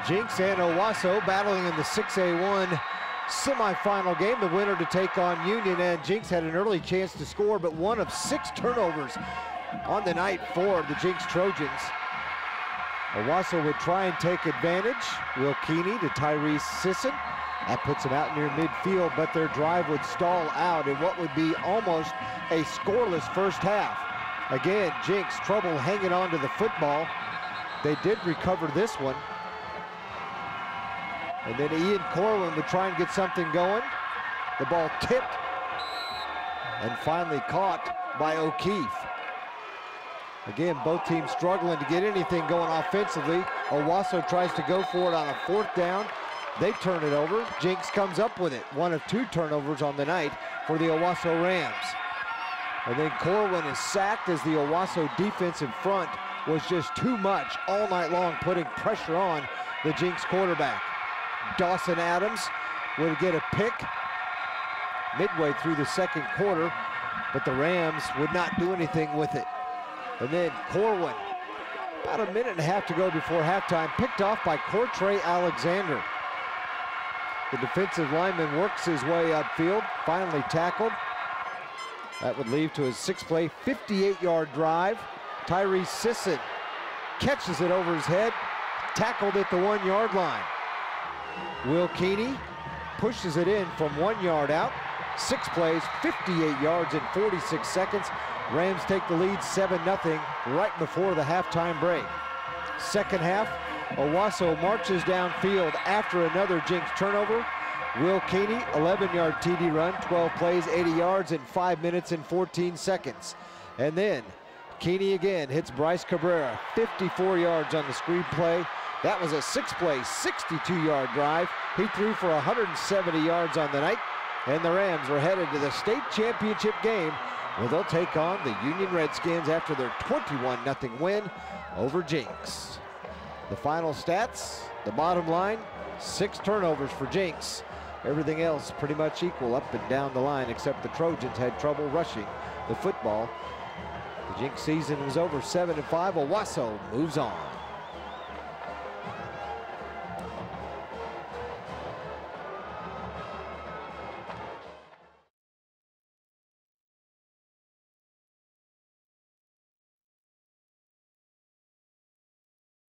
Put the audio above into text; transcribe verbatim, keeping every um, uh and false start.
Jenks and Owasso battling in the six A one semifinal game. The winner to take on Union, and Jenks had an early chance to score, but one of six turnovers on the night for the Jenks Trojans. Owasso would try and take advantage. Will Keeney to Tyrese Sisson. That puts him out near midfield, but their drive would stall out in what would be almost a scoreless first half. Again, Jenks trouble hanging on to the football. They did recover this one. And then Ian Corwin would try and get something going. The ball tipped and finally caught by O'Keefe. Again, both teams struggling to get anything going offensively. Owasso tries to go for it on a fourth down. They turn it over. Jenks comes up with it. One of two turnovers on the night for the Owasso Rams. And then Corwin is sacked as the Owasso defensive front was just too much all night long, putting pressure on the Jenks quarterback. Dawson Adams would get a pick midway through the second quarter, but the Rams would not do anything with it. And then Corwin, about a minute and a half to go before halftime, picked off by Cortray Alexander. The defensive lineman works his way upfield, finally tackled. That would lead to his six-play, fifty-eight yard drive. Tyrese Sisson catches it over his head, tackled at the one yard line. Will Keeney pushes it in from one yard out. Six plays, fifty-eight yards in forty-six seconds. Rams take the lead seven nothing right before the halftime break. Second half, Owasso marches downfield after another Jenks turnover. Will Keeney, eleven yard T D run, twelve plays, eighty yards in five minutes and fourteen seconds. And then Keeney again hits Bryce Cabrera, fifty-four yards on the screen play. That was a six-play, sixty-two yard drive. He threw for one hundred seventy yards on the night, and the Rams are headed to the state championship game, where they'll take on the Union Redskins after their twenty-one nothing win over Jenks. The final stats, the bottom line, six turnovers for Jenks. Everything else pretty much equal up and down the line, except the Trojans had trouble rushing the football. The Jenks season was over seven and five. Owasso moves on.